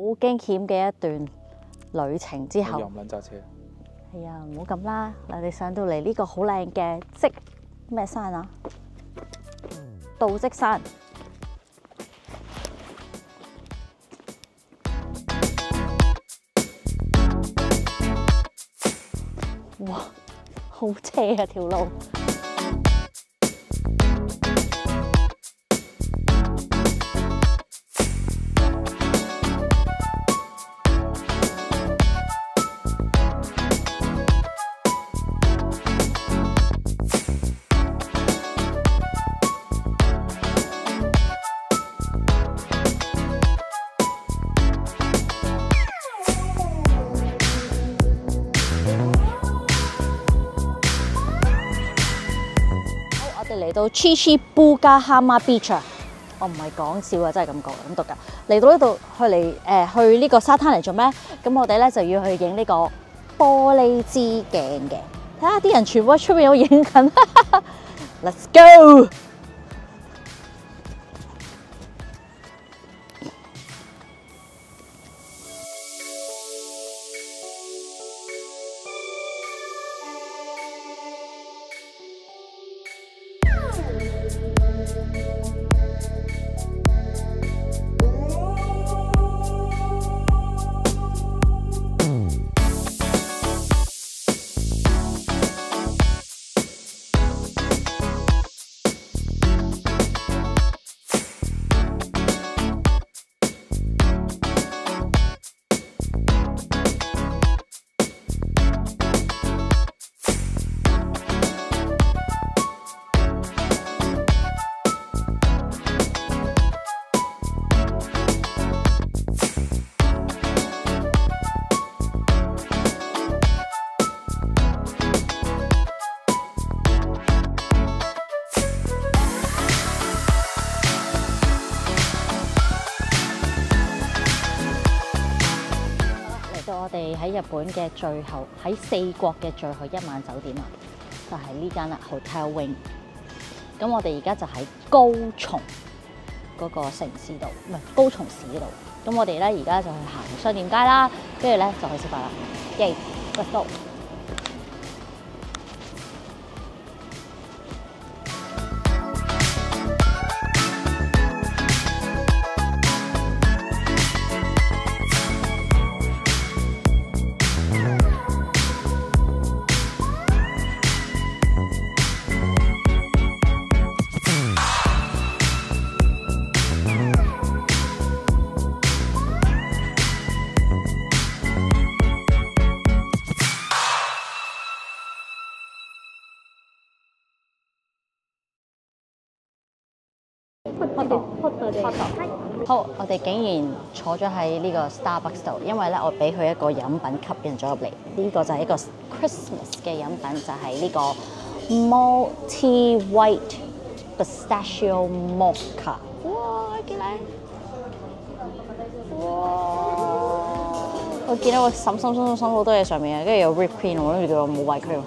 驚險嘅一段旅程之後， 又唔撚揸車。 係啊，唔好咁啦。嗱，你上到嚟呢個好靚嘅咩山啊？道積山。哇，好斜啊條路！嚟到 Chichibuga-Hama Beach 啊！我唔係講笑啊，真係咁讀㗎。嚟到呢度去呢個沙灘嚟做咩？咁我哋咧就要去影呢個玻璃之鏡嘅。睇下啲人全部喺出面有影緊，Let's go！我哋喺日本嘅最後，喺四國嘅最後一晚酒店啊，就係呢間啦 Hotel Wing。咁我哋而家就喺高松嗰個城市度，唔係高松市嗰度。咁我哋咧而家就去行商店街啦，跟住咧就去食飯啦。耶 ，Let's go！好，我哋竟然坐咗喺呢個 Starbucks 度，因為咧我俾佢一個飲品吸引咗入嚟。呢個就係一個 Christmas 嘅飲品，就係呢個 Multi White Pistachio Mocha。哇，幾靚！哇！我見到個滲好多嘢上面啊，跟住有 whipped cream， 我跟住叫我冇 whipped cream。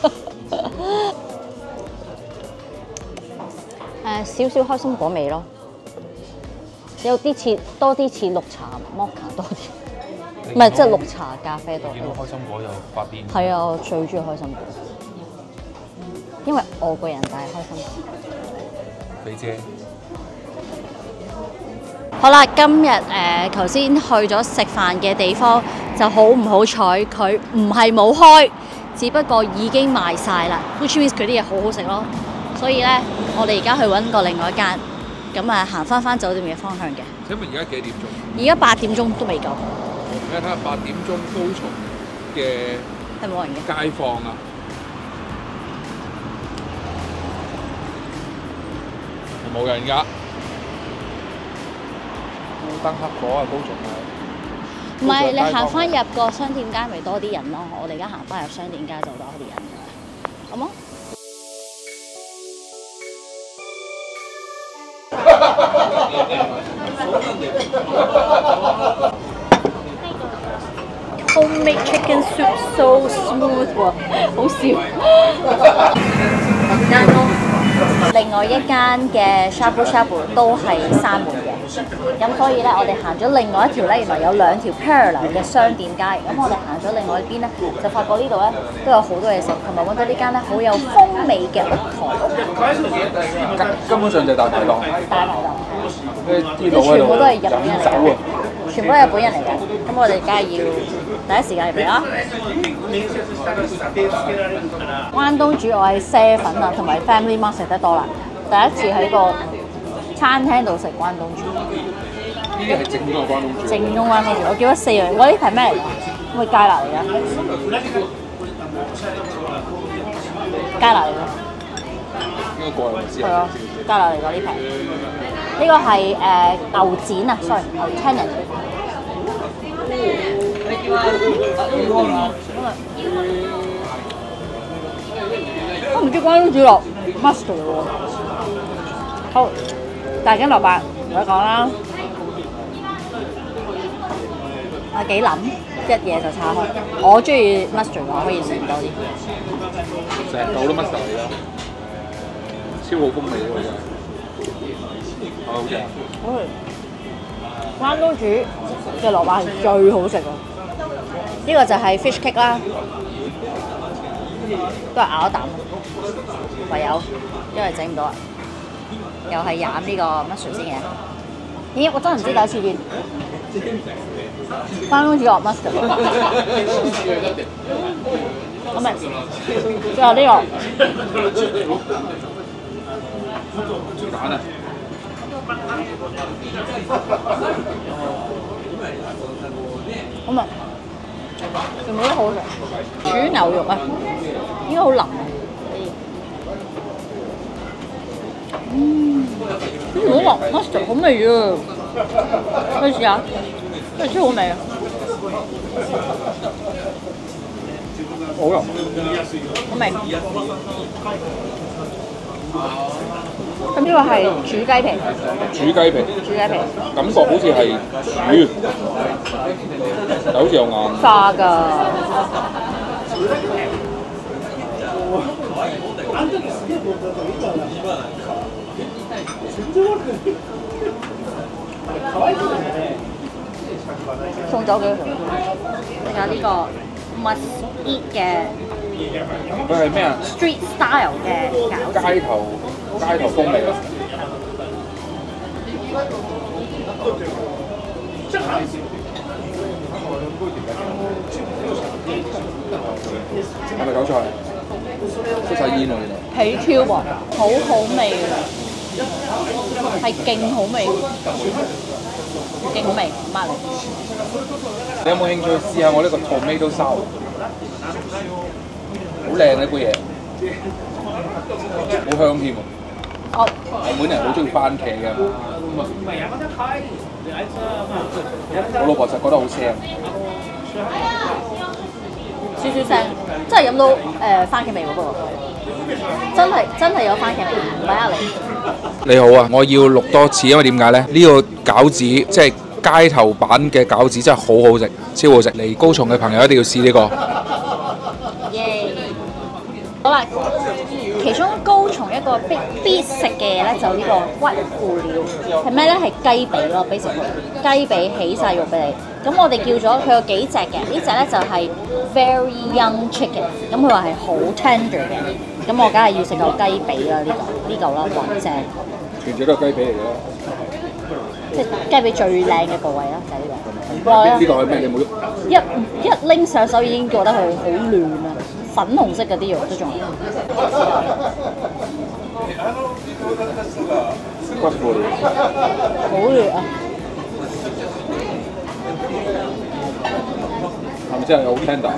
少少開心果味咯，有啲多啲似綠茶 mocha 多啲，唔係即係綠茶咖啡多啲。 見到開心果就發癲。 係啊，我最中意開心果，因為我個人就係開心果。 肥姐。 好啦，今日頭先去咗食飯嘅地方就好唔好彩，佢唔係冇開，只不過已經賣晒啦。Which means 佢啲嘢好好食咯。所以咧，我哋而家去揾個另外一間，咁啊行翻酒店嘅方向嘅。 請問而家幾點鐘？ 而家8點鐘都未夠。 你睇下8點鐘高松嘅係冇人嘅街坊啊，冇人㗎。烏燈黑火啊，高松啊！ 唔係，你行翻入個商店街咪多啲人咯。我哋而家行翻入商店街就多啲人㗎啦，好冇？Homemade chicken soup so smooth 喎，好笑。另外外一間嘅 Shabu Shabu 都係閂門嘅，咁所以咧我哋行咗另外一條咧，原來有兩條 parallel 嘅商店街，咁我哋行咗另外一邊咧，就發覺呢度咧都有好多嘢食，同埋揾到呢間咧好有風味嘅屋台屋， 根本上就係大排檔， 大排檔， 啲佬喺度全部都係日本人嚟飲酒啊！ 嘅，全部都係日本人嚟嘅，咁我哋梗係要第一時間入嚟啦。關東煮我係啡粉啊，同埋 Family Mart 食得多啦。第一次喺個餐廳度食關東煮， 呢啲係正宗嘅關東煮。 正宗關東煮，我叫咗4樣。我呢題咩嚟㗎？係咪芥辣嚟㗎？芥辣嚟㗎。 應該過嚟唔知係啊，芥辣嚟㗎呢題。呢個係牛展啊，sorry 牛 tenant。我唔知關東煮落 mustard 喎。好，大斤蘿蔔唔使講啦。我幾諗，一嘢就叉開。我中意 mustard 我可以食多啲。 成嚿都 mustard 嚟㗎，超好風味喎真係。好正。 好食。關東煮嘅蘿蔔係最好食㗎。呢個就係 fish cake 啦，都係咬一啖，唯有因為整唔到啦，又係飲呢個 mustard 先嘅。咦，我真係唔知第一次見關東煮落 mustard。咁咪最後呢個蛋啊！ 咁啊，全部都好食。煮牛肉啊，應該好腍啊。好落 mustard 好味啊！你試下，真係超好味啊！ 好腍。 好味。咁呢個係煮雞皮。 煮雞皮。 煮雞皮。 感覺好似係煮，但好似有硬。 化㗎。送走幾條？仲有呢個 must eat 嘅佢係咩啊 street style 嘅餃子。 街頭風味啊！係咪韭菜？出晒煙喎，原來。 皮挑喎，好好味㗎，係勁好味，勁好味，抹嚟。 你有冇興趣試下我呢個 tomato salad？好靚呢杯嘢，好香添喎。 哦， 日本人好中意番茄㗎嘛。我老婆就覺得好腥。 少少聲，真係飲到番茄味喎，不過真係有番茄味，唔係呃你。 你好啊，我要錄多次，因為點解呢？呢個餃子即係街頭版嘅餃子，真係好好食，超好食。嚟高松嘅朋友一定要試呢個。 耶！好啦，其中高松一個必食嘅嘢咧，就呢個骨糊料，係咩咧？係雞髀咯，basically雞髀起晒肉俾你。咁我哋叫咗佢有幾隻嘅，呢隻咧就係 very young chicken， 咁佢話係好 tender 嘅，咁我梗係要食嚿雞髀啦，呢嚿啦，哇正！ 全隻都係雞髀嚟嘅啦。 即係雞髀最靚嘅部位啦，就係呢個。 呢個係咩？你冇喐？ 一拎上手已經覺得佢好嫩啊，粉紅色嗰啲肉都仲有。 骨糊料。 好烈啊！ 係咪真係好 tender？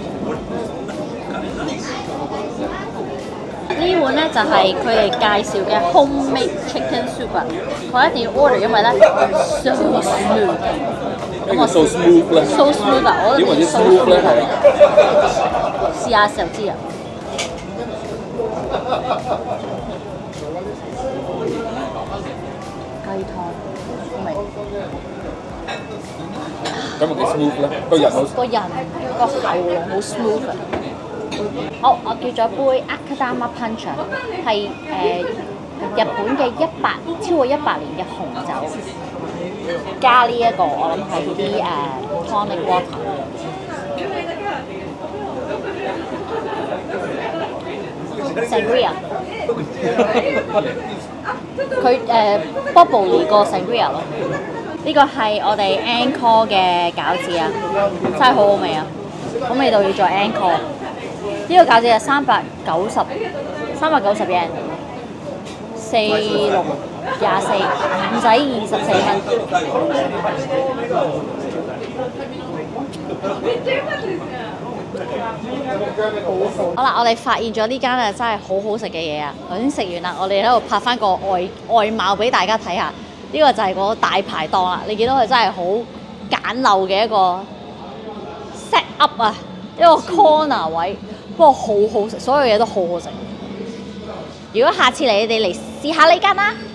呢碗咧就係佢哋介紹嘅 homemade chicken soup 啊！我一定要 order，因為咧 so smooth。 咁我 so smooth 咧 ？so smooth 啊！我點為之 smooth 咧？係啊。 試下就知啊！雞湯好味。 咁咪幾 smooth 咧？個人個喉嚨好 smooth 啊！好，我叫咗杯 Akadama Punch，係日本嘅超過100年嘅紅酒，加呢一個我諗係啲tonic water。Sangria， 佢bubble 個 Sangria 咯。呢個係我哋 Encore 嘅餃子啊，真係好好味啊！好味道要再 Encore。呢個餃子係390 yen， 4624，唔使24蚊。好啦，我哋發現咗呢間啊，真係好好食嘅嘢啊！頭先食完啦，我哋喺度拍翻個外貌俾大家睇下。呢個就係個大排檔啦，你見到佢真係好簡陋嘅一個 set up 啊，一個 corner 位，不過好好食，所有嘢都好好食。如果下次你哋嚟試下呢間啦〜